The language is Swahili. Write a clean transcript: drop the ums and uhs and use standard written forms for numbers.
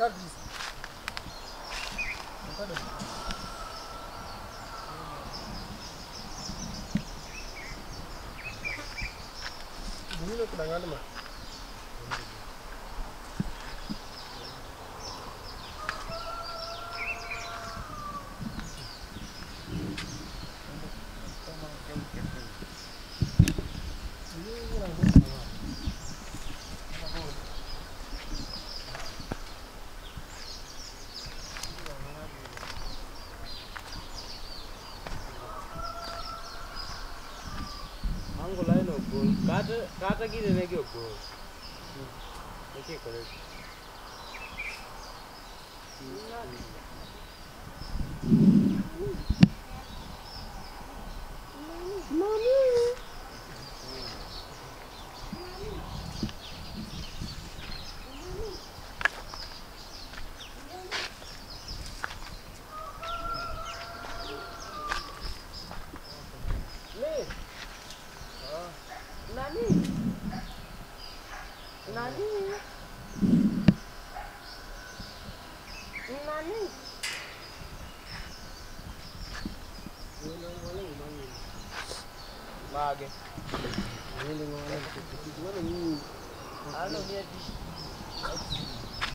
Kadis. Kada. Bunyi kedangan mah. Angolai no goal. Kata gini lagi goal. Okay, correct. Nani? Nani? Nani? Bage. Ano niya di?